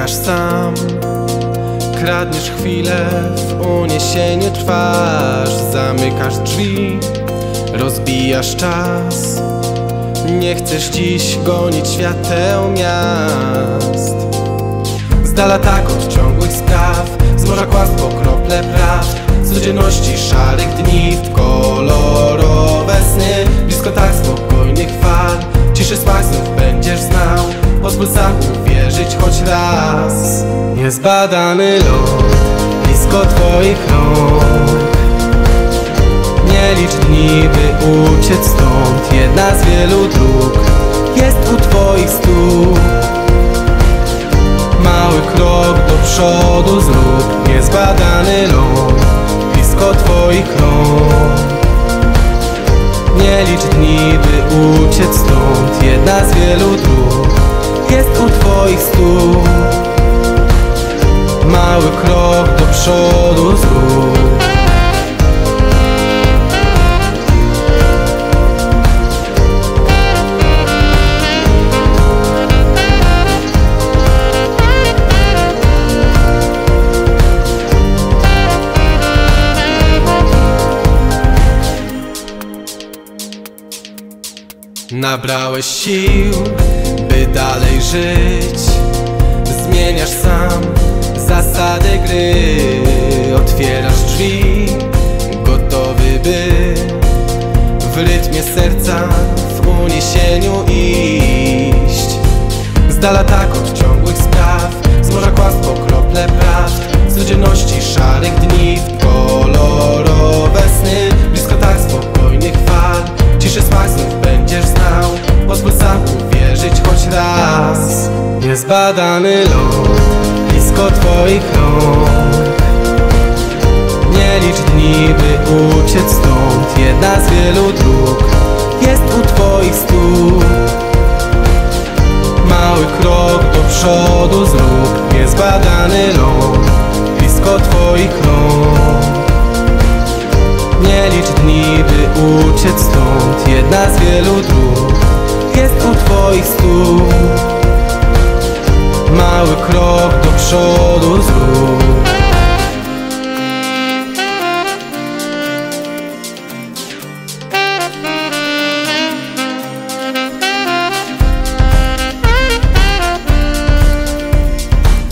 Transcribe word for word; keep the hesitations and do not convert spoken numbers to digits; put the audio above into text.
Uciekasz sam, kradniesz chwilę, w uniesieniu trwasz. Zamykasz drzwi, rozbijasz czas. Nie chcesz dziś gonić świateł miast. Z dala tak od ciągłych spraw, z morza kłamstwo, krople prawd, z codzienności szarych dni w kolorowe sny. Blisko tak spokojnych fal, ciszy smak znów będziesz znał. Pozwól sam uwierzyć choć raz. Niezbadany lot, blisko twoich rąk. Nie licz dni, by uciec stąd. Jedna z wielu dróg jest u twoich stóp. Mały krok do przodu zrób. Niezbadany lot, blisko twoich rąk. Nie licz dni, by uciec stąd. Jedna z wielu dróg jest u twoich stóp. Mały krok do przodu zrób. Nabrałeś sił, by dalej żyć. Zmieniasz sam zasady gry. Otwierasz drzwi, gotowy by w rytmie serca, w uniesieniu iść. Z dala tak od ciągłych spraw, z morza kłamstwo, krople prawd, z codzienności szarych dni w kolorowe sny. Blisko tak spokojnych fal, ciszy smak znów będziesz znał. Pozwól sam uwierzyć choć raz. Niezbadany lot, blisko twoich rąk. Nie licz dni, by uciec stąd. Jedna z wielu dróg jest u twoich stóp. Mały krok do przodu zrób. Niezbadany lot, blisko twoich rąk. Nie licz dni, by uciec stąd. Jedna z wielu dróg jest u twoich stóp. Mały krok do przodu zrób.